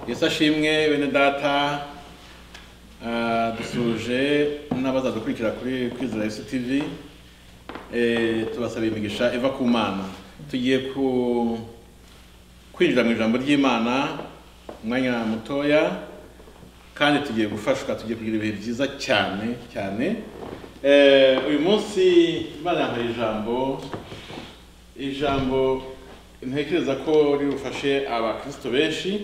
Yesu ashimwe bene data, dusuje n'abazadukurikira kuri Kwizera Yesu TV. Tubasaba imigisha iva ku Mana. Tugiye kwinjira mu ijambo ry'Imana umwanya mutoya, kandi tugiye gufashwa, tugiye kugira ibihe byiza cyane cyane. Uyu munsi Imana yampaye ijambo ntekereza ko rirufashe abakristo benshi.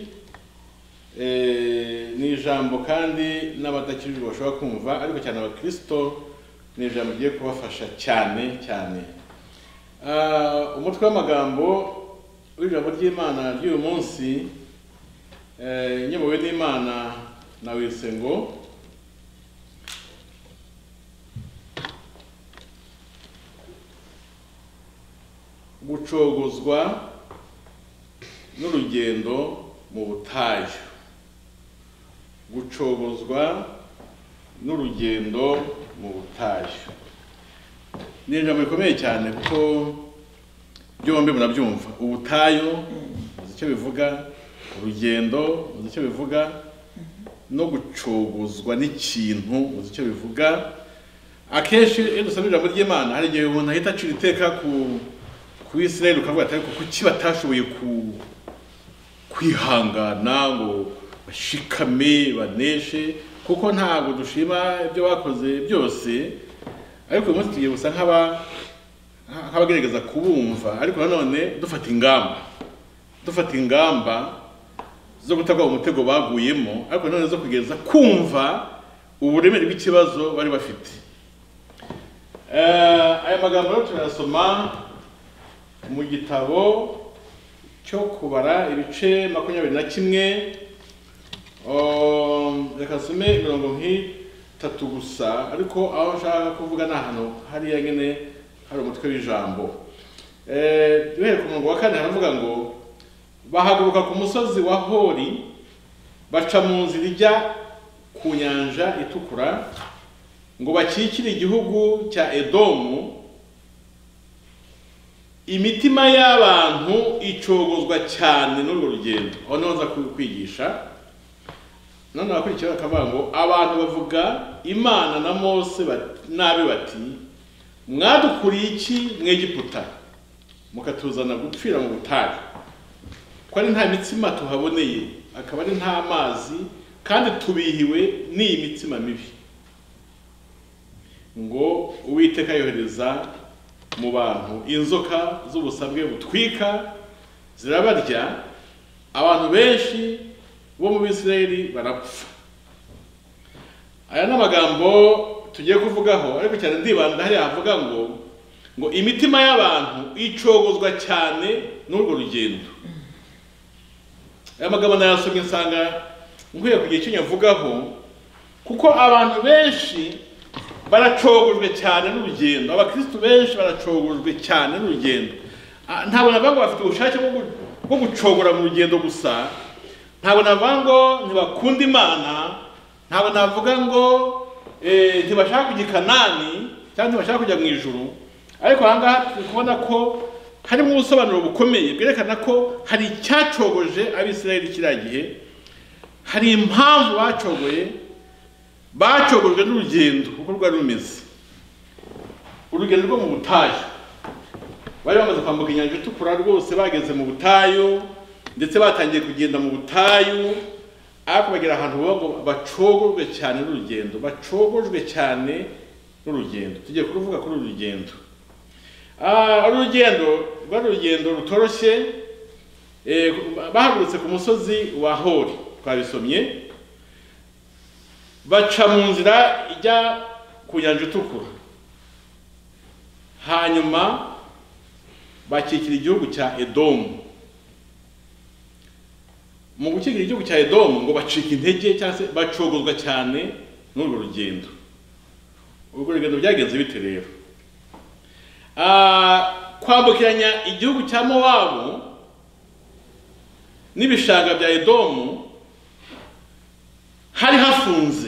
Ni ijambo kandi n'abadakijijwe bashobora kumva, ariko cyane abakristo ni ijambo rigiye kubafasha cyane cyane. Umutwe w'amagambo w'ijambo ry'Imana ry'uyu munsi nyobowe n'Imana nawise ngo gucogozwa n'urugendo mu butayu. Gucogozwa n'urugendo mu butayu ni ijambo rikomeye cyane, kuko byombi murabyumva. Ubutayu uzi icyo bivuga, urugendo uzi icyo bivuga, no gucogozwa n'ikintu uzi icyo bivuga. Akenshi iyo dusoma ijambo ry'Imana, hari igihe umuntu ahita acira iteka ku Isirayeli, ukavuga ati ariko kuki batashoboye kwihangana ngo bashikame baneshe, kuko ntabwo dushima ibyo bakoze byose. Ariko uyu munsi tugiye gusa nk'abagerageza kubumva, ariko nanone dufata ingamba zo kutagwa mu mutego baguyemo, ariko nanone zo kugereza kumva uburemere bw'ikibazo bari bafite. Aya magambo rero turasoma mu gitabo cyo kubara ibice 21. Reka nsome mirongo nk'itatu gusa, ariko aho nshaka kuvuga ni ahantu hariya nyine hari umutwe w'ijambo. Duhere ku murongo wa 4 haravuga ngo bahaguruka ku musozi wa Hori, baca mu nzira ijya ku nyanja itukura, ngo bakikire igihugu cya Edomu. Imitima y'abantu icogozwa cyane n'urwo rugendo. Aho niho nza kwigisha. None abakurikira bakavuga ngo abantu bavuga Imana na Mose nabi bati, mwadukuriye iki mw'Egiputa mukatuzana gupfira mu butayu? Ko ari nta mitsima tuhaboneye, akaba ari nta mazi, kandi tubihiwe n'iyi mitsima mibi. Ngo Uwiteka yohereza mu bantu inzoka z'ubusabwe butwika, zirabarya, abantu benshi bo mu Bisirayeli barapfa. Aya n'amagambo tugiye kuvugaho, ariko cyane ndibanda hari avuga ngo imitima y'abantu icogozwa cyane n'urwo rugendo. Aya magambo nayasomye nsanga nkwiye kugira icyo nyavugaho, kuko abantu benshi baracogojwe cyane n'urugendo. Abakristo benshi baracogojwe cyane n'urugendo. Ntabwo navuga ngo bafite ubushake bwo gucogora mu rugendo gusa, ntabwo navuga ngo ntibakunda Imana, ntabwo navuga ngo ntibashaka kujya i Kanani cyangwa ntibashaka kujya mu ijuru. Ariko aha ngaha turi kubona ko harimo ubusobanuro bukomeye bwerekana ko hari icyacogoje Abisirayeli kiriya gihe. Hari impamvu bacogojwe n'urugendo kuko rwari rumeze. Urugendo rwo mu butayu, bari bamaze kwambuka inyanja itukura, rwose bageze mu butayu, ndetse batangiye kugenda mu butayu, ariko bagera ahantu ngo bacogojwe cyane n'urugendo. Bacogojwe cyane n'urugendo. Tugiye kuruvuga kuri uru rugendo. Rwari urugendo rutoroshye. Bahagurutse ku musozi wa Hori, twabisomye, baca mu nzira ijya ku nyanja itukura, hanyuma bakikira igihugu cya Edomu. Mu gukikira igihugu cya Edomu ngo bacika intege cyangwa se bacogozwa cyane n'urwo rugendo. Urwo rugendo byagenze bite rero? Kwambukiranya igihugu cya Mowabu n'ibishanga bya Edomu hari hafunze.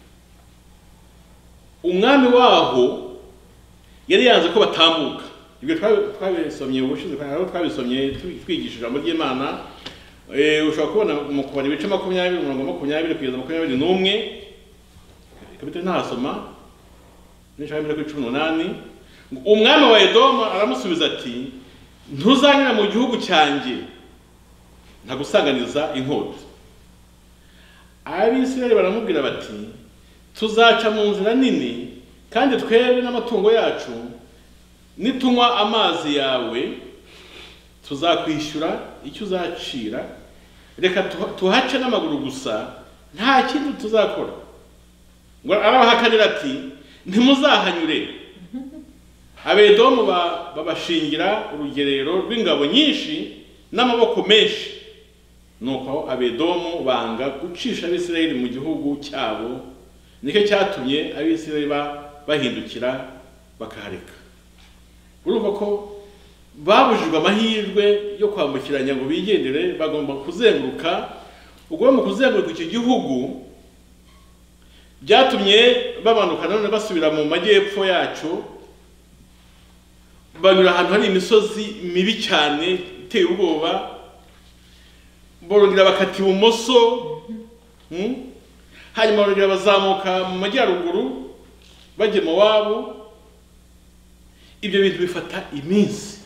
Umwami waho yari yanze ko batambuka. Ibyo twabisomye ubushize, kandi twabisomye twigishije ijambo ry'Imana. ushobora kubona mu kubara ibice 20 20 kugeza 21 kapitali ntasoma n'ishaka mbere ku 18 umwami wa Edomu aramusubiza ati ntuzanyura mu gihugu cyanjye ntagusanganiza inkota. Abisirayeli baramubwira bati tuzaca mu nzira nini kandi twebwe n'amatungo yacu nitunywa amazi yawe tuzakwishyura icyo uzacira, reka tuhace n'amaguru gusa nta kintu tuzakora. Ngo arabahakanira ati ntimuzahanyure. Abedomu babashingira urugerero rw'ingabo nyinshi n'amaboko menshi, nuko Abedomu banga gucisha Abisirayeli mu gihugu cyabo, nicyo cyatumye Abisirayeli bahindukira bakahareka. Urumva ko babujijwe amahirwe yo kwambukiranya ngo bigendere, bagomba kuzenguruka. Ubwo mu kuzenguruka icyo gihugu byatumye bamanuka none basubira mu majyepfo yacu, banyura ahantu hari imisozi mibi cyane iteye ubwoba, borongera bakati ibumoso, hanyuma borongera bazamuka mu majyaruguru bajye mu wabo. Ibyo bintu bifata iminsi,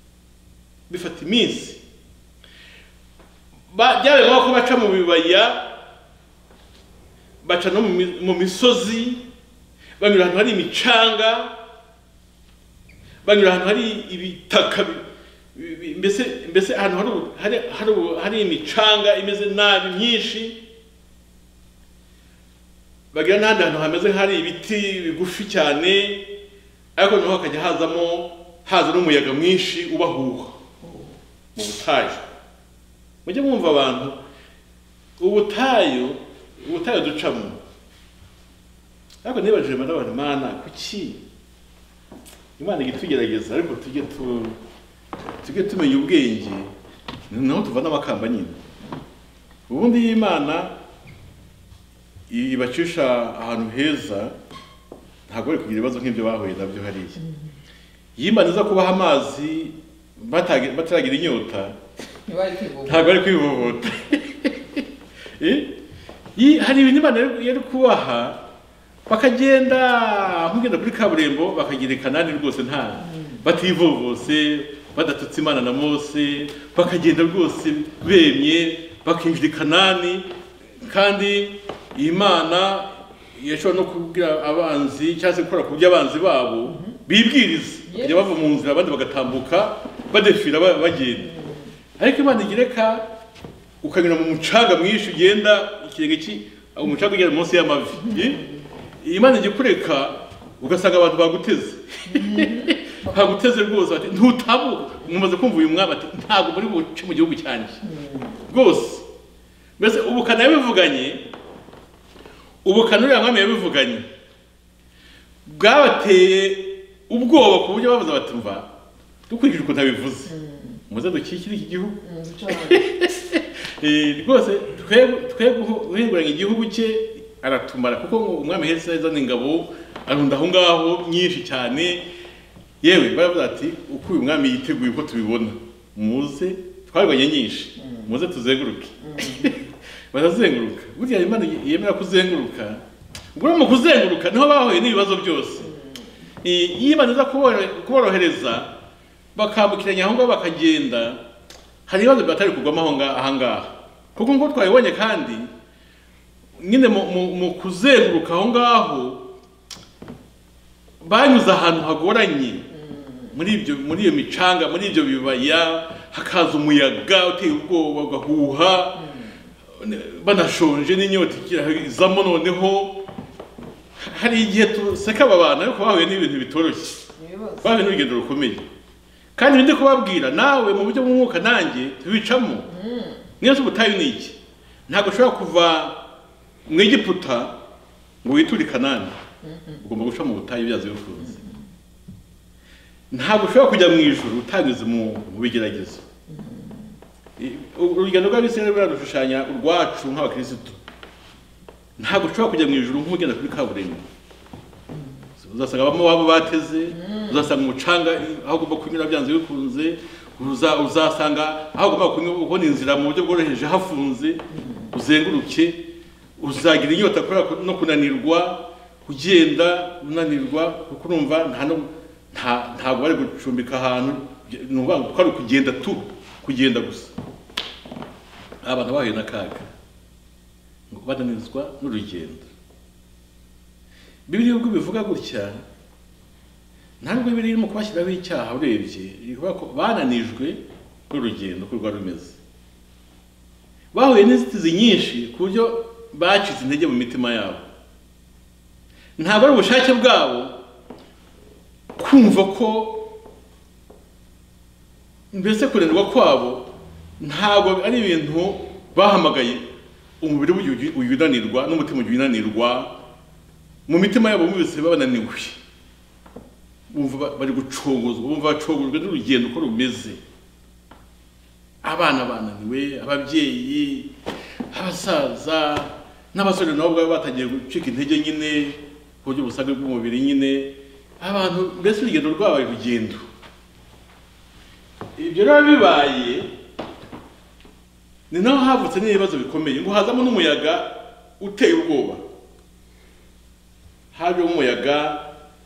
byabaye nk'uko baca mu bibaya, baca no mu misozi, banyura ahantu hari imicanga, banyura ahantu hari ibitaka, mbese ahantu hari imicanga imeze nabi myinshi, bagira n'ahandi hantu hameze hari ibiti bigufi cyane, ariko noneho hakajya haza n'umuyaga mwinshi ubahuha mu butayu. Mujye mwumva abantu, ubutayu ducamo. Ariko nibajije n'abantu, Imana kuki Imana igitugerageza, ariko tujye tumenya ubwenge, naho tuvana amakamba nyine. Ubundi Imana ibacisha ahantu heza, ntabwo bari kugira ibibazo nk'ibyo bahuye nabyo hariya. Imana iza kubaha amazi bataragira inyota, ntabwo bari kwivovota. Hari ibintu Imana yari kubaha, bakagenda nk'ugenda kuri kaburimbo bakagira i Kanani rwose nta bativovose, badatutse Imana na Mose, bakagenda rwose bemye bakinjira i Kanani. Kandi Imana yashobora no kubwira abanzi cyangwa se gukora ku by'abanzi babo bibwiriza, kujya bava mu nzira abandi bagatambuka badefira bagenda. Ariko Imana igireka ukanyura mu mucanga mwinshi, ugenda ikirenge umucanga ugera munsi y'amavi. Imana igikureka ugasanga abantu baguteze rwose, ati ntutabuka. Mumaze kumva uyu mwami ati ntabwo muri buce mu gihugu cyanjye rwose. Mbese ubukana yabivuganye, ubukana uriya mwami yabivuganye bwabateye ubwoba ku buryo bavuze bati mva dukurikije ukuntu abivuze muze dukikire iki gihugu. Rwose twe guhinguranya igihugu cye aratumara, kuko umwami Hesi yazana ingabo arunda aho ngaho nyinshi cyane. Yewe baravuga ati uko uyu mwami yiteguye uko tubibona, muze twarwanye nyinshi, muze tuzenguruke. Barazenguruka. Burya Imana yemera kuzenguruka, ubwo mu kuzenguruka niho bahuye n'ibibazo byose. Imana iza kuborohereza bakambukiranya aho ngaho bakagenda, hari ibibazo batari kugwamo aha ngaha, kuko ngo twabibonye. Kandi nyine mu kuzenguruka aho ngaho banyuze ahantu hagoranye, muri iyo micanga, muri ibyo bibaya, hakaza umuyaga uteye ubwoba ugahuha, banashonje n'inyota izamo. Noneho hari igihe tuseka aba bantu, ariko bahuye n'ibintu bitoroshye, bahuye n'urugendo rukomeye. Kandi ndi kubabwira nawe mu buryo bw'umwuka nanjye tubicamo. Niyo ubutayu ni iki? Ntabwo ushobora kuva mu Egiputa ngo witure i Kanani, ugomba guca mu butayu byazo bifuza. Ntabwo ushobora kujya mu ijuru utanyuze mu bigeragezo. Urugendo rw'Abisirayeli rurashushanya urwacu nk'abakristo. Ntabwo ushobora kujya mu ijuru nk'ugenda kuri kaburimbo. Uzasanga bamwe wabo bateze, uzasanga umucanga aho ugomba kunyura byanze bikunze, uzasanga aho ugomba kubona inzira mu buryo bworoheje hafunze uzenguruke, uzagira inyota kubera no kunanirwa kugenda unanirwa kuko urumva ntabwo bari gucumbika ahantu numva ko ari kugenda gusa. Abantu bahuye n'akaga ngo bananizwa n'urugendo. Bibiliya ubwo bivuga gutya ntabwo Bibiliya irimo kubashyiraho icyaha urebye, ivuga ko bananijwe n'urugendo uko rwari rumeze. Bahuye n'inzitizi nyinshi ku buryo bacitse intege mu mitima yabo. Ntabwo ari ubushake bwabo kumva ko mbese kunanirwa kwabo ntabwo ari ibintu bahamagaye umubiri uyunanirwa n'umutima uyunanirwa. Mu mitima yabo bumvise bananiwe, bumva bari gucogozwa, bumva bacogojwe n'urugendo uko rumeze. Abana bananiwe, ababyeyi, abasaza n'abasore nabo baba batangiye gucika intege nyine ku buryo busanzwe bw'umubiri nyine. Abantu mbese urugendo rwabaye urugendo. Ibyo rero bibaye ni naho havutse n'ibibazo bikomeye, ngo hazamo n'umuyaga uteye ubwoba. Haje umuyaga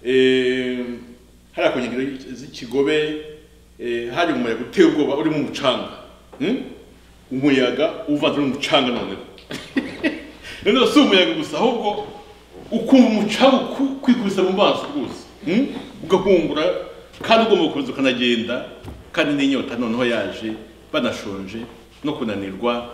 hari akonyegero z'ikigobe, haje umuyaga uteye ubwoba uri mu mucanga. Umuyaga uvanze n'umucanga noneho. None si umuyaga gusa ahubwo ukumva umucanga kwikubisa mu maso rwose. Ugahungura kandi ugomba gukomeza ukanagenda kandi n'inyota noneho yaje banashonje no kunanirwa.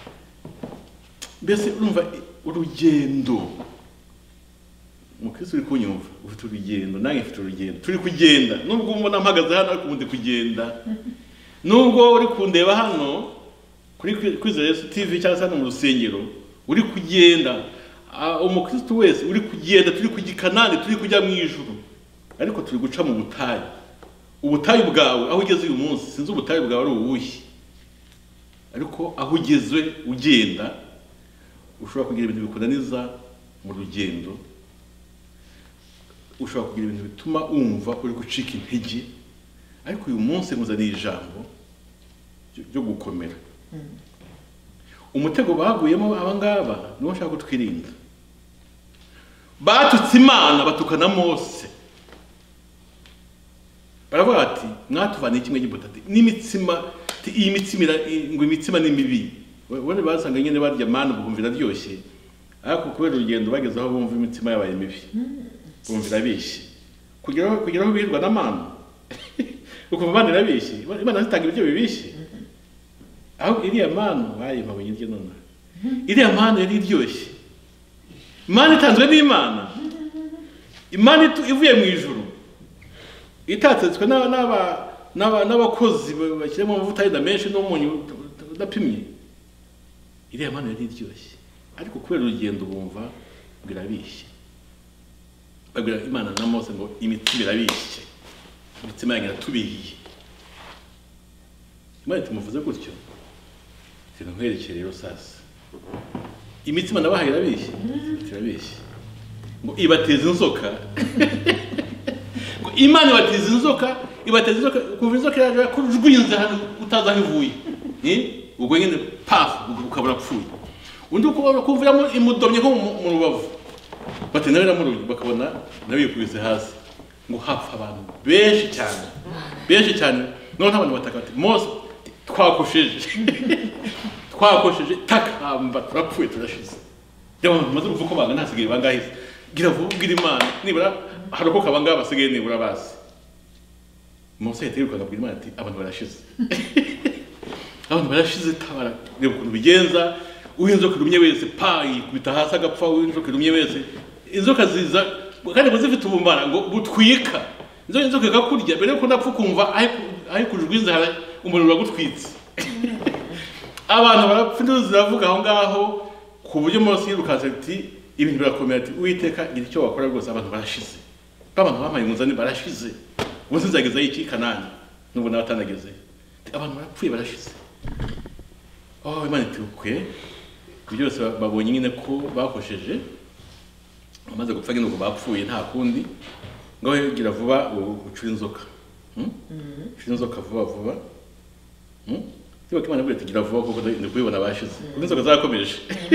Mbese urumva urugendo. Mukristo uri kunyumva ufite urugendo, nange mfite urugendo, turi kugenda. Nubwo mbona mpagaze hano ariko ubundi kugenda, nubwo uri kundeba hano kuri Kwizera Yesu TV cyangwa se hano mu rusengero uri kugenda, umukristo wese uri kugenda, turi kujya Kanani, turi kujya mu ijuru, ariko turi guca mu butayu. Ubutayu bwawe aho ugeze uyu munsi sinzi ubutayu bwawe ari ubuhe, ariko aho ugeze ugenda ushobora kugira ibintu bikunaniza mu rugendo, ushobora kugira ibintu bituma wumva uri gucika intege. Ariko uyu munsi muzaniye ijambo ryo gukomera. Umutego baguyemo abangaba niwo nshaka kutwirinda. Batutse Imana batukana Mose, baravuga ati mwatuvaniye kimwe gibutati n'imitsima, iyi mitsima ngo imitsima ni mibi. Wone basanga nyine barya mana bumvira ryoshye, ariko kubera urugendo bageze aho bumva imitsima yabaye mibi, bumvira bishye kugira aho birwa n'amana. Ukumva Imana irabishye, Imana zitanga ibiryo bibishye. Aho iriya mana bayimabonye iryo none, iriya mana yari iryoshye. Imana itanzwe n'Imana, Imana ivuye mu ijuru, itatsetswe n'abakozi bashyiramo amavuta yenda menshi n'umunyu udapimye. Iriya mana yari iryoshye, ariko kubera urugendo bumva birabishye. Babwira Imana na Mose ngo imitsima irabishye, imitsima yanyu iratubihiye. Imana tumuvuze gutyo, nkwerekere rero sasa imitsima nabahaye irabishye, irabishye ngo ibateza inzoka. Ngo Imana ibateza inzoka, ibateza inzoka kuva inzoka yaje kurujwinze hano utaza aho ivuye. Ubwo nyine paf ukabura pfuye. Undi ukubona kuviramo imudomye nko mu rubavu, bati nawe namuruye bakabona nawe yikubise hasi. Ngo hapfa abantu benshi cyane. None abantu bataka bati Mose twakosheje takamba turapfuye turashize. Ndabona maze uvuko banga ntasigaye bangahise. Gira vuba ubwira Imana nibura harokoka banga basigaye nibura basi. Mose yaterukaga abwira Imana ati abantu barashize. Abantu barashize tabara reba ukuntu bigenza. Uwinzoka irumye wese payi kubita hasi agapfa, uwinzoka irumye wese. Inzoka ziza kandi ngo zifite ubumara ngo butwika. Inzoka ikakurya mbere ko napfa kumva aho kujwinza hari umuriro wagutwitse. Abantu barapfa ziravuga aho ngaho ku buryo Mose yirukanse ati ibintu birakomeye ati Uwiteka gira icyo wakora rwose abantu barashize. Abantu bamaye munzani barashize. Ubu sinzageza iki Kanani nubwo nabatanageze. Abantu barapfuye barashize. Imana iti ukwe byose babonye nyine ko bakosheje, amaze gupfa nyine ngo bapfuye nta kundi. Ngo gira vuba ucura inzoka. Ucura inzoka vuba Tiba Imana bwite gira vuba kuko ndikubibona bashize kuko inzoka zakomeje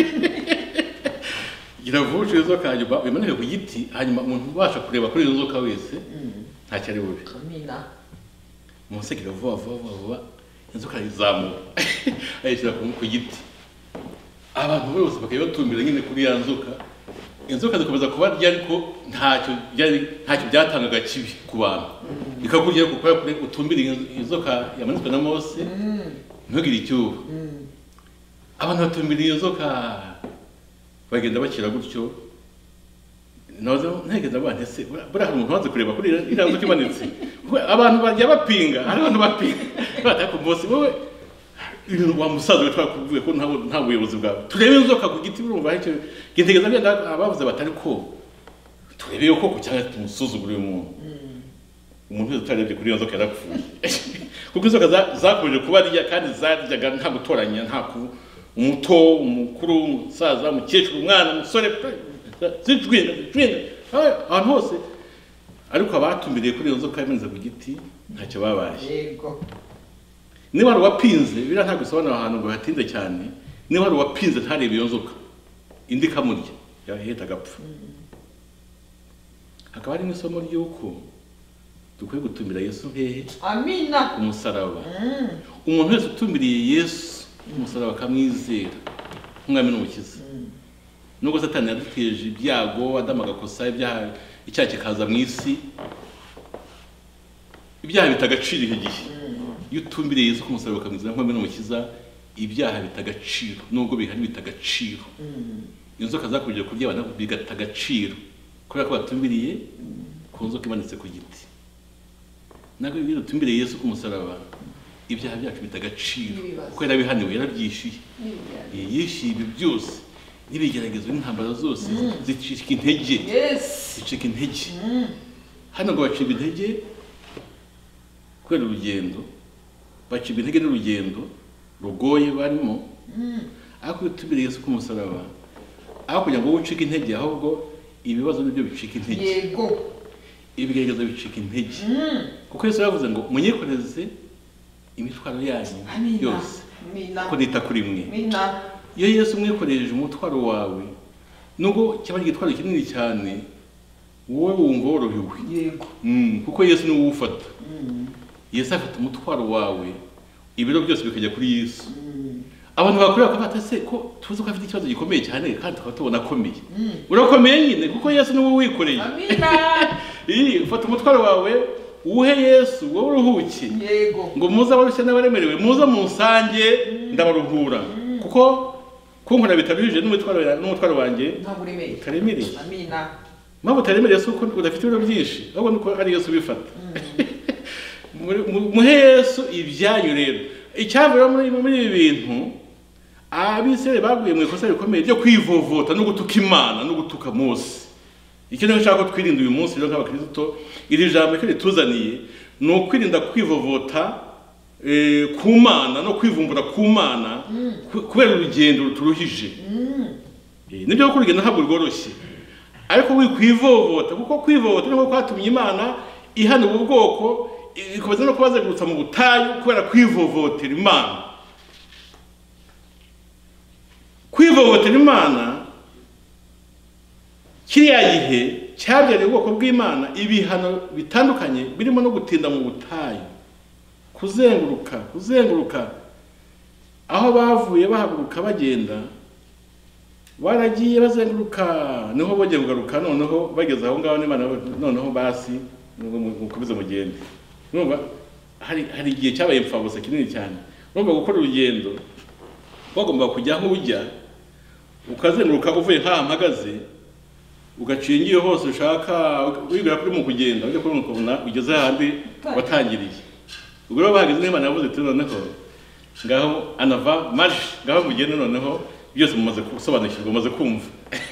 gira vuba inzoka hanyuma bimanike ku giti hanyuma umuntu ubasha kureba kuri iyo nzoka wese nta cyari bube amina umunsi gira vuba inzoka izamuka ayishyira ku giti abantu bose bakaba batumbira nyine kuri ya nzoka inzoka zikomeza kubarya ariko ntacyo byatangaga kibi ku bantu bikakurya kuko utumbira inzoka yamanitswe na Mose ntugire icyuho abantu batumbira iyo nzoka bagenda bakira gutyo nazo ntegeza abantu ese buriya hari umuntu waze kureba kuri iriya nzoka imanitse abantu bajya bapinga hari abantu bapinga bataka Mose wowe ibintu wa musaza twakuvuye ko nta buyobozi bwawe turebe inzoka ku giti urumva icyo gintegeza byenda abavuze batari ko turebe yo koko cyangwa tumusuzugura umuntu utarebye kuri iyo nzoka yarapfuye kuko inzoka zakomeje kubarya kandi zaryaga nta gutoranya nta umuto umukuru umusaza umukecuru umwana umusore zitwinda ahantu hose ariko abatumbiriye kuri iyo nzoka imanitse ku giti ntacyo babaye yego niba ari uwapinze biriya ntabwo bisobanura ahantu ngo hatinde cyane niba ari uwapinze ntarebe iyo nzoka indi ikamurya yahita agapfa hakaba harimo isomo ry'uko dukwiye gutumira Yesu hehe amina umusaraba umuntu wese utumiriye Yesu umusaraba akamwizera nk'umwami n'umukiza nubwo Satani yaduteje ibyago Adamu agakosa icyaha kikaza mu isi ibyaha bitagaciro igihe iyo utumbiriye Yesu kumusaraba ukamwizera nk'umwami n'umukiza ibyaha bitagaciro nubwo bihari bitagaciro inzoka zakurije kurya abantu bigatagaciro kubera ko batumbiriye ku nzoka imanitse ku giti nako iyo utumbiriye Yesu kumusaraba ibyaha byacu bitagaciro kuko yarabihaniwe yarabyishyuye yishyuye ibi byose n'ibigeragezo n'intambara zose zicika intege zicika intege hano ngo bacibwa intege kubera urugendo bacibwa intege n'urugendo rugoye barimo ariko iyo utumbiriye Yesu kumusaraba aho kugira ngo ucike intege ahubwo ibibazo nibyo bicika intege yego ibigeragezo bicika intege kuko Yesu yavuze ngo munyikoreze imitwaro yanyu yose ko nita kuri mwe iyo Yesu umwikoreje umutwaro wawe nubwo kiba igitwaro kinini cyane wowe wumva worohewe yego kuko Yesu niwe uwufata Yesu afata umutwaro wawe ibiro byose bikajya kuri Yesu abantu bakorera ko batase ko tuzi ko afite ikibazo gikomeye cyane kandi tukaba tubona akomeye urakomeye nyine kuko Yesu niwe wikoreye amina ufata umutwaro wawe uhe Yesu wowe uruhuke yego ngo muza abarushye n'abaremerewe muza mu nsange ndabaruhura kuko kunkora bitabije n'umutwaro wanjye utaremereye amina mpamvu utaremereye si uko udafite ibiro byinshi ahubwo nuko ari Yesu ubifata muhe Yesu ibyanyu rero icyavura muri ibi bintu abisere baguye mu ikosa rikomeye ryo kwivovota no gutuka Imana no gutuka Mose ikintu nshaka ko twirinda uyu munsi rero nk'abakristo iri jambo cyo rituzaniye no kwirinda kwivovota ku Mana no kwivumbura ku Mana kubera urugendo ruturuhije nibyo ko urugendo ntabwo rworoshye ariko wikwivovota kuko kwivovota niko kwatumye Imana ihana ubu bwoko ikoze no kubazagurutsa mu butayu kubera kwivovotera Imana kwivovotera Imana kiriya gihe cyabyariye ubwoko bw'Imana ibihano bitandukanye birimo no gutinda mu butayu kuzenguruka aho bavuye bahaguruka bagenda baragiye bazenguruka niho bongeye kugaruka noneho bageze aho ngaho n'Imana noneho basi mukomeze mugende urumva hari igihe cyabaye impfabusa kinini cyane urumva gukora urugendo bagomba kujya aho ujya ukazenguruka uvuye nk'aha mpagaze ugacingiye hose ushaka wibwira kuri mu kugenda ujya kuri ukabona ugeze ahandi watangiriye ubwo rero bahageze n'Imana yavuze ati noneho ngaho anava marche ngaho mugende noneho byose mumaze gusobanukirwa mumaze kumva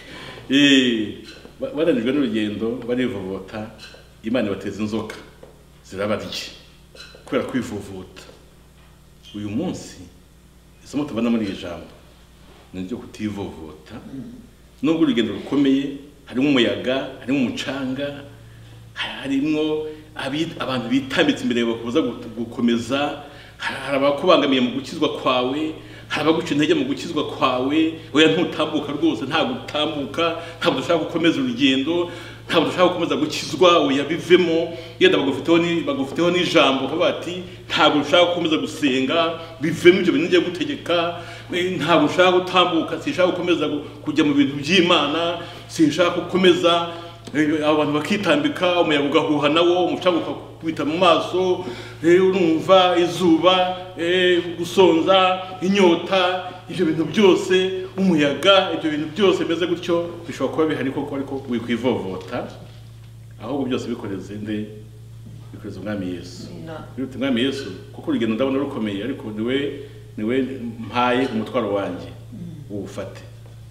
baranijwe n'urugendo barivovota Imana ibateza inzoka zirabarya kubera kwivovota uyu munsi isomo tubana muri iri jambo ni ryo kutivovota nubwo urugendo rukomeye harimo umuyaga harimo umucanga harimo abantu bitambitse imbere bakubuza gukomeza hari abakubangamiye mu gukizwa kwawe, hari abaguca intege mu gukizwa kwawe, oya ntutambuka rwose, ntabwo utambuka, ntabwo dushaka gukomeza urugendo, ntabwo dushaka gukomeza gukizwa, oya bivemo. Yenda bagufiteho n'ijambo ko bati ntabwo dushaka gukomeza gusenga, bivemo ibyo bintu ngiye gutegeka, ntabwo dushaka gutambuka, sinshaka gukomeza kujya mu bintu by'Imana, sinshaka gukomeza abantu bakitambika, umuyaga ugahuha nawo, umucanga ukakubita mu maso, urumva izuba, gusonza, inyota, ibyo bintu byose, umuyaga, ibyo bintu byose meze gutyo bishobora kuba bihari koko, ariko wikwivovota, ahubwo byose bikoreze nde? Bikoreze Umwami Yesu. Biruta Umwami Yesu, kuko urugendo ndabona rukomeye, ariko niwe mpaye umutwaro wanjye, uwufate.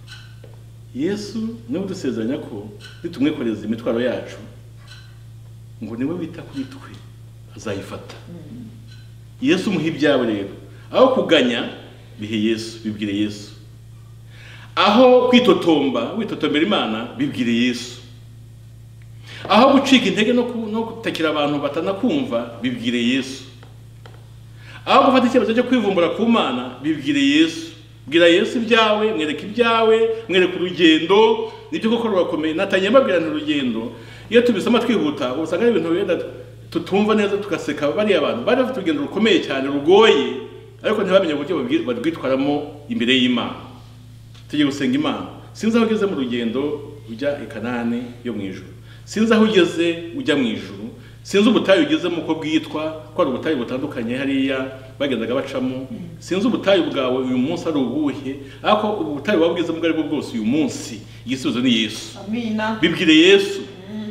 Yesu niwe udusezeranya ko nitumwikoreza imitwaro yacu, ngo niwe wita kuri twe, azayifata. Yesu umuha ibyawe rero, aho kuganya bihe Yesu, bibwire Yesu. Aho witotombera Imana, bibwire Yesu. Aho gucika intege no gutakira abantu batanakumva, bibwire Yesu. Aho gufata icyemezo cyo kwivumbura ku Mana, bibwire Yesu. Bwira Yesu ibyawe, mwereke ibyawe, mwereke urugendo, nibyo koko rurakomeye. Natanye mbabwira urugendo, iyo tubisoma twihuta, usanga ari ibintu wenda tutumva neza, tugaseka. Bari abantu bari bafite urugendo rukomeye cyane, rugoye, ariko ntibamenye uburyo barwitwaramo imbere y'Imana. Tugiye gusenga Imana. Sinzi aho ugeze mu rugendo ujya i Kanani yo mu ijuru, sinzi aho ugeze ujya mu ijuru, sinzi ubutayu ugezemo uko bwitwa, ko ari ubutayu butandukanye hariya bagendaga bacamo. Sinzi ubutayu bwawe uyu munsi ari ubuhe, ariko ubutayu waba ugezemo ubwo ari bwo bwose uyu munsi, igisubizo ni Yesu. Amina. Bibwire Yesu.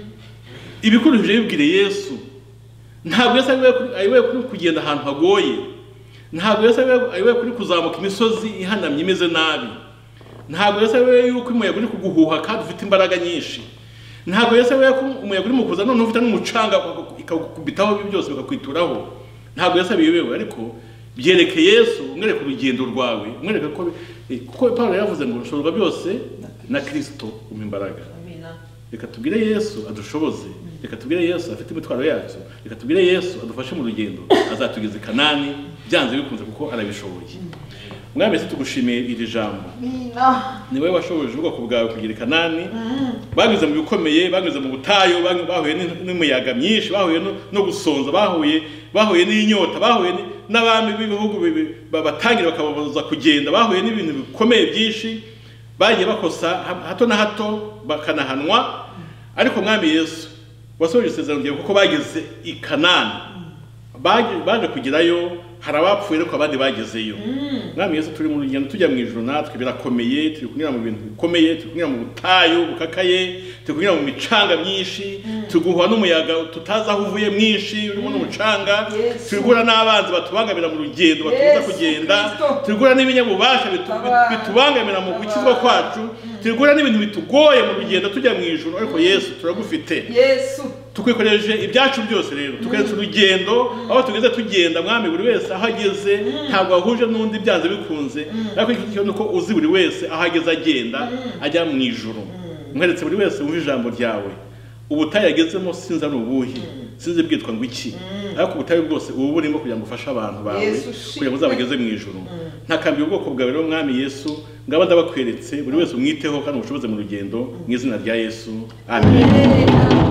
Ibikurije bibwire Yesu. Ntabwo Yesu ayiwe kuri kugenda ahantu hagoye, ntabwo Yesu ayiwe kuri kuzamuka imisozi ihanamye imeze nabi, ntabwo Yesu ayiwe yuko umuyaga uri kuguhuha kandi ufite imbaraga nyinshi, ntabwo Yesu ayiwe ko umuyaga uri mu kuza none ufite n'umucanga ikakubitaho byose bikakwituraho. Ntabwo Yesu abiyobewe, ariko byereke Yesu, mwereke urugendo rwawe, mwereke ko kuko Paulo yavuze ngo nshobora byose na Kristo umpa imbaraga. Amina. Reka tubwire Yesu adushoboze, reka tubwire Yesu afite imitwaro yacu, reka tubwire Yesu adufashe mu rugendo, azatugeza i Kanani byanze bikunze kuko arabishoboye. Mwami Yesu tugushimiye iri jambo. Amina. Niwe washoboje ubwoko bwawe kugira i Kanani, bageze mu bikomeye, bageze mu butayu, bahuye n'umuyaga myinshi, bahuye no gusonza, bahuye n'inyota, bahuye n'abami b'ibihugu babatangira bakababuza kugenda, bahuye n'ibintu bikomeye byinshi, bagiye bakosa hato na hato bakanahanwa, ariko Mwami Yesu wasohoje isezerano ryawe kuko bageze i Kanani, baje kugerayo, hari abapfuye ariko abandi bagezeyo. Mwami Yesu turi mu rugendo tujya mu ijuru, natwe birakomeye, turi kunyura mu bintu bikomeye, turi kunyura mu butayu bukakaye, turi kunyura mu micanga myinshi, tuguhwa n'umuyaga tutazi aho uvuye mwinshi urimo n'umucanga, turigura n'abanzi batubangamira mu rugendo batubuza kugenda, turigura n'ibinyabubasha bitubangamira mu gukizwa kwacu, turigura n'ibintu bitugoye mu rugendo tujya mu ijuru, ariko Yesu turagufite. Yesu tukwikoreje ibyacu byose rero, tukeretse urugendo aho tugeze tugenda. Mwami buri wese aho ageze ntabwo ahuje n'undi byanze bikunze, ariko icyo nuko uzi buri wese aho ageze agenda ajya mu ijuru. Mweretse buri wese wumva ijambo ryawe, ubutayu yagezemo sinzi ari ubuhe, sinzi bwitwa ngo iki, ariko ubutayu bwose ubu burimo kugira ngo ufashe abantu bawe kugira ngo uzabageze mu ijuru. Ntakambiye ubwoko bwawe rero Mwami Yesu, ngaba ndabakweretse buri wese umwiteho kandi ubushoboze mu rugendo, mu izina rya Yesu. Amen.